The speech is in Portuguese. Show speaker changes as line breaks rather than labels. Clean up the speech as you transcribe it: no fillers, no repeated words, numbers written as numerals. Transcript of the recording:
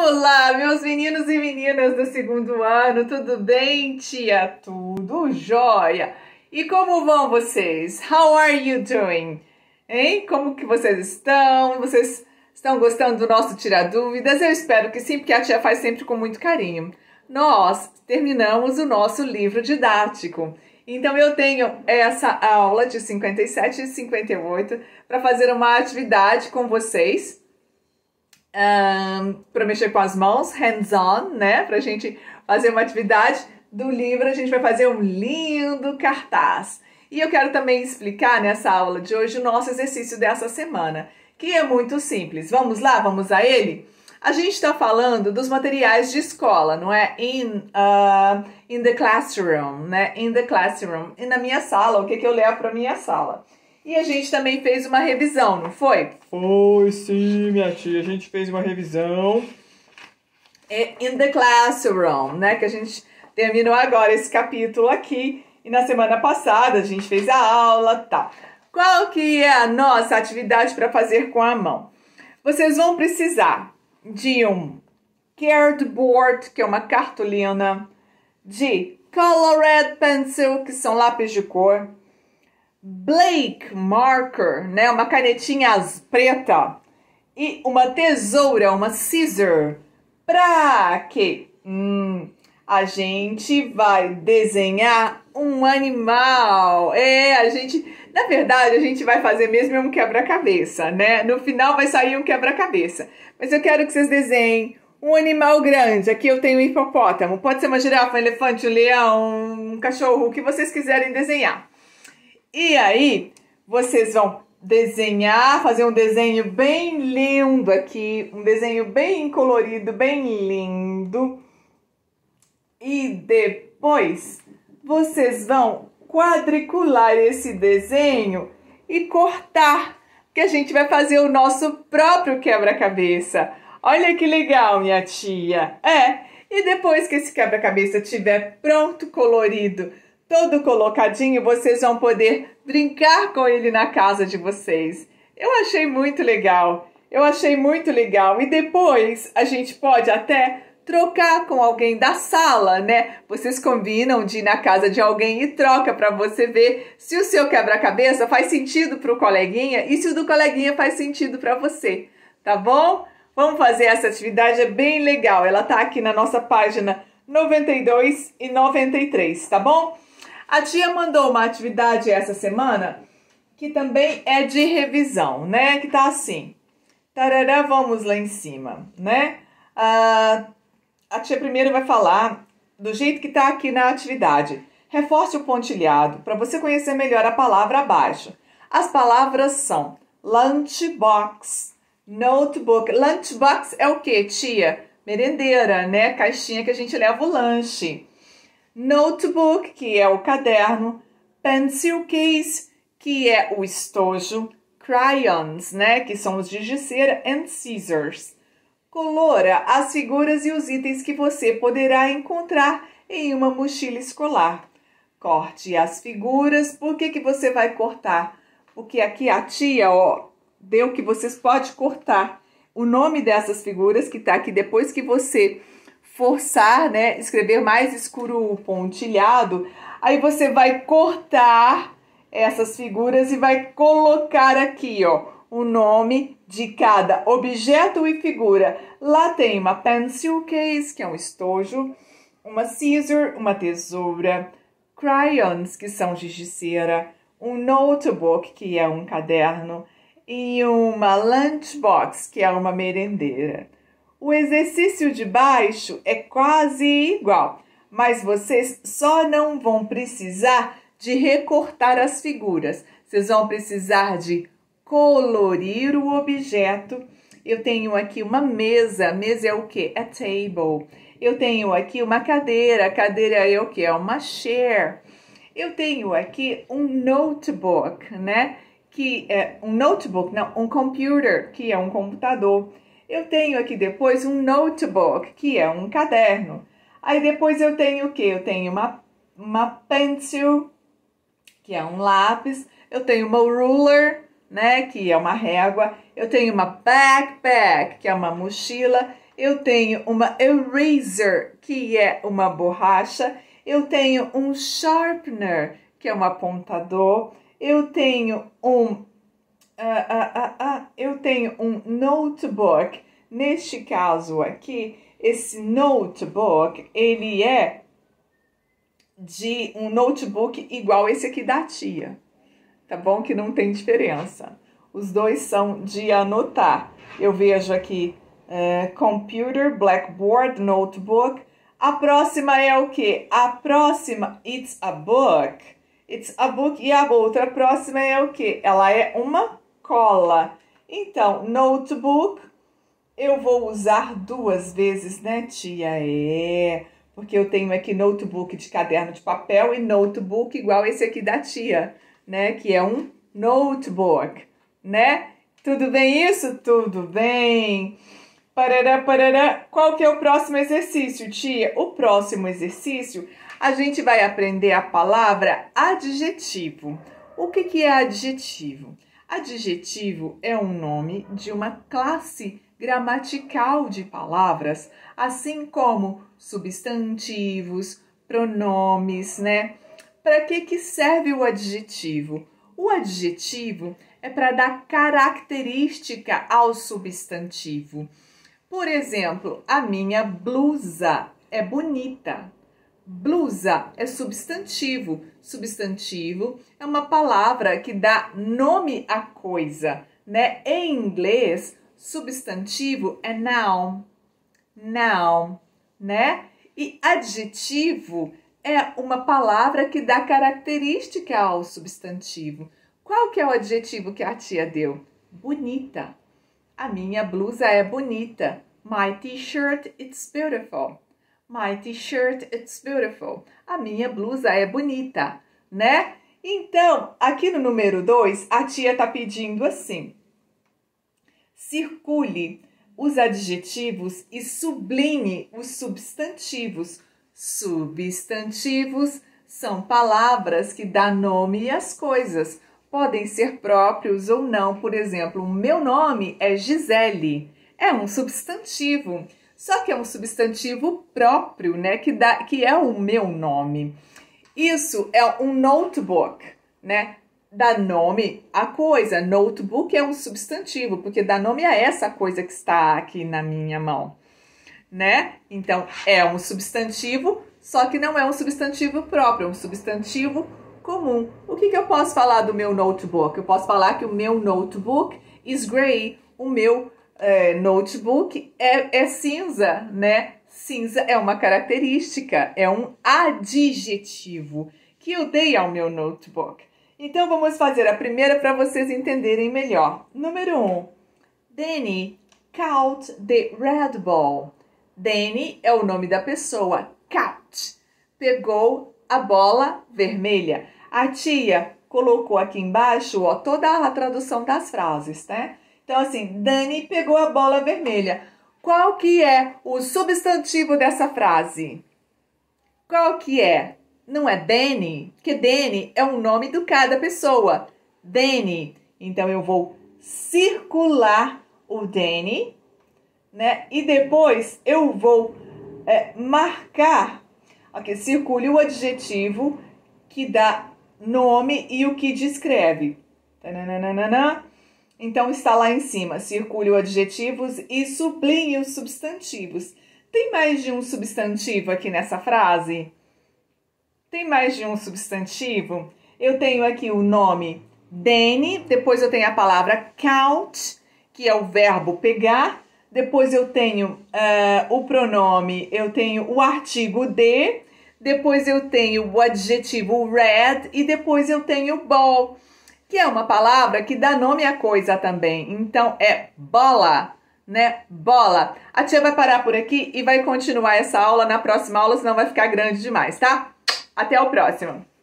Olá, meus meninos e meninas do segundo ano, tudo bem, tia? Tudo jóia? E como vão vocês? How are you doing? Hein? Como que vocês estão? Vocês estão gostando do nosso Tirar Dúvidas? Eu espero que sim, porque a tia faz sempre com muito carinho. Nós terminamos o nosso livro didático. Então eu tenho essa aula de 57 e 58 para fazer uma atividade com vocês. Para mexer com as mãos, hands-on, né? Para a gente fazer uma atividade do livro, a gente vai fazer um lindo cartaz. E eu quero também explicar nessa aula de hoje o nosso exercício dessa semana, que é muito simples. Vamos lá? Vamos a ele? A gente está falando dos materiais de escola, não é? In the classroom, né? In the classroom. E na minha sala, o que eu levo para minha sala? E a gente também fez uma revisão, não foi?
Foi sim, minha tia. A gente fez uma revisão.
In the classroom, né? Que a gente terminou agora esse capítulo aqui. E na semana passada a gente fez a aula, tá? Qual que é a nossa atividade para fazer com a mão? Vocês vão precisar de um cardboard, que é uma cartolina, de colored pencil, que são lápis de cor, Blake marker, né, uma canetinha preta, e uma tesoura, uma scissor, para que a gente vai desenhar um animal. Na verdade, a gente vai fazer mesmo um quebra-cabeça, né? No final vai sair um quebra-cabeça. Mas eu quero que vocês desenhem um animal grande. Aqui eu tenho um hipopótamo. Pode ser uma girafa, um elefante, um leão, um cachorro, o que vocês quiserem desenhar. E aí, vocês vão desenhar, fazer um desenho bem lindo aqui. Um desenho bem colorido, bem lindo. E depois, vocês vão quadricular esse desenho e cortar, porque a gente vai fazer o nosso próprio quebra-cabeça. Olha que legal, minha tia. E depois que esse quebra-cabeça estiver pronto, colorido, todo colocadinho, vocês vão poder brincar com ele na casa de vocês. Eu achei muito legal. E depois a gente pode até trocar com alguém da sala, né? Vocês combinam de ir na casa de alguém e troca para você ver se o seu quebra-cabeça faz sentido para o coleguinha e se o do coleguinha faz sentido para você, tá bom? Vamos fazer essa atividade, é bem legal. Ela tá aqui na nossa página 92 e 93, tá bom? A tia mandou uma atividade essa semana que também é de revisão, né? Que tá assim. Tarará, vamos lá em cima, né? A tia primeiro vai falar do jeito que tá aqui na atividade. Reforce o pontilhado para você conhecer melhor a palavra abaixo. As palavras são lunchbox, notebook. Lunchbox é o quê, tia? Merendeira, né? Caixinha que a gente leva o lanche. Notebook, que é o caderno, pencil case, que é o estojo, crayons, né, que são os giz de cera, and scissors. Colora as figuras e os itens que você poderá encontrar em uma mochila escolar. Corte as figuras. Por que você vai cortar? Porque aqui a tia, deu que vocês podem cortar o nome dessas figuras, que tá aqui depois que você forçar, né, escrever mais escuro o pontilhado, aí você vai cortar essas figuras e vai colocar aqui, o nome de cada objeto e figura. Lá tem uma pencil case, que é um estojo, uma scissor, uma tesoura, crayons, que são giz de cera, um notebook, que é um caderno, e uma lunchbox, que é uma merendeira. O exercício de baixo é quase igual, mas vocês só não vão precisar de recortar as figuras. Vocês vão precisar de colorir o objeto. Eu tenho aqui uma mesa. Mesa é o quê? É table. Eu tenho aqui uma cadeira. Cadeira é o quê? É uma chair. Eu tenho aqui um notebook, né? Que é um computer, que é um computador. Eu tenho aqui depois um notebook, que é um caderno. Aí depois eu tenho o quê? Eu tenho uma pencil, que é um lápis. Eu tenho uma ruler, né? Que é uma régua. Eu tenho uma backpack, que é uma mochila. Eu tenho uma eraser, que é uma borracha. Eu tenho um sharpener, que é um apontador. Eu tenho um notebook. Neste caso aqui, esse notebook, ele é de um notebook igual esse aqui da tia. Tá bom? Que não tem diferença. Os dois são de anotar. Eu vejo aqui computer, blackboard, notebook. A próxima é o quê? A próxima, it's a book. It's a book. E a outra próxima é o quê? Ela é uma cola. Então, notebook, eu vou usar 2 vezes, né, tia? Porque eu tenho aqui notebook de caderno de papel e notebook igual esse aqui da tia, né? Que é um notebook, né? Tudo bem isso? Tudo bem. Parará, parará. Qual que é o próximo exercício, tia? O próximo exercício, a gente vai aprender a palavra adjetivo. O que é adjetivo? Adjetivo é um nome de uma classe gramatical de palavras, assim como substantivos, pronomes, né? Para que serve o adjetivo? O adjetivo é para dar característica ao substantivo. Por exemplo, a minha blusa é bonita. Blusa é substantivo. Substantivo é uma palavra que dá nome à coisa, né? Em inglês, substantivo é noun. Noun, né? E adjetivo é uma palavra que dá característica ao substantivo. Qual que é o adjetivo que a tia deu? Bonita. A minha blusa é bonita. My t-shirt, it's beautiful. My t-shirt, it's beautiful. A minha blusa é bonita, né? Então, aqui no número 2, a tia está pedindo assim. Circule os adjetivos e sublinhe os substantivos. Substantivos são palavras que dão nome às coisas. Podem ser próprios ou não. Por exemplo, o meu nome é Gisele. É um substantivo. Só que é um substantivo próprio, né? Que é o meu nome. Isso é um notebook, né? Dá nome à coisa. Notebook é um substantivo, porque dá nome a essa coisa que está aqui na minha mão, né? Então, é um substantivo, só que não é um substantivo próprio, é um substantivo comum. O que eu posso falar do meu notebook? Eu posso falar que o meu notebook is gray. O meu notebook é cinza, né? Cinza é uma característica, é um adjetivo que eu dei ao meu notebook. Então, vamos fazer a primeira para vocês entenderem melhor. Número 1. Danny caught the red ball. Danny é o nome da pessoa. Caught. Pegou a bola vermelha. A tia colocou aqui embaixo, ó, toda a tradução das frases, né? Então, assim, Danny pegou a bola vermelha. Qual que é o substantivo dessa frase? Qual que é? Não é Danny? Porque Danny é o nome de cada pessoa. Danny. Então, eu vou circular o Danny, né? E depois eu vou marcar. Ok, circule o adjetivo que dá nome e o que descreve. Tananana. Então, está lá em cima. Circule os adjetivos e sublinhe os substantivos. Tem mais de um substantivo aqui nessa frase? Tem mais de um substantivo? Eu tenho aqui o nome Danny, depois eu tenho a palavra count, que é o verbo pegar. Depois eu tenho o pronome, eu tenho o artigo de. Depois eu tenho o adjetivo red e depois eu tenho ball, que é uma palavra que dá nome à coisa também. Então, é bola, né? Bola. A tia vai parar por aqui e vai continuar essa aula na próxima aula, senão vai ficar grande demais, tá? Até o próximo.